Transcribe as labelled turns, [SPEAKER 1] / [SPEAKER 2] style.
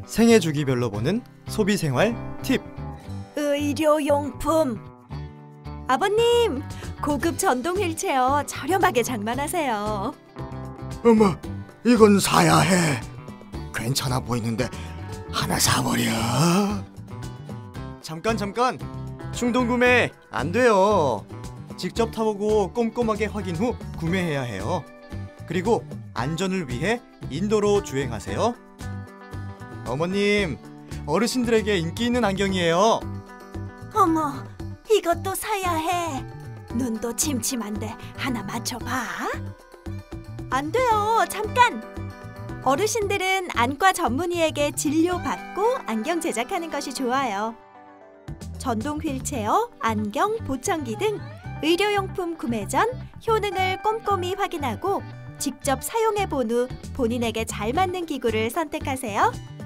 [SPEAKER 1] 생애 주기별로 보는 소비생활 팁.
[SPEAKER 2] 의료용품. 아버님, 고급 전동 휠체어 저렴하게 장만하세요.
[SPEAKER 3] 어머, 이건 사야 해. 괜찮아 보이는데 하나 사버려.
[SPEAKER 1] 잠깐 충동 구매 안 돼요. 직접 타보고 꼼꼼하게 확인 후 구매해야 해요. 그리고 안전을 위해 인도로 주행하세요. 어머님, 어르신들에게 인기 있는 안경이에요.
[SPEAKER 2] 어머, 이것도 사야 해. 눈도 침침한데 하나 맞춰봐. 안 돼요, 잠깐. 어르신들은 안과 전문의에게 진료받고 안경 제작하는 것이 좋아요. 전동 휠체어, 안경, 보청기 등 의료용품 구매 전 효능을 꼼꼼히 확인하고 직접 사용해 본 후 본인에게 잘 맞는 기구를 선택하세요.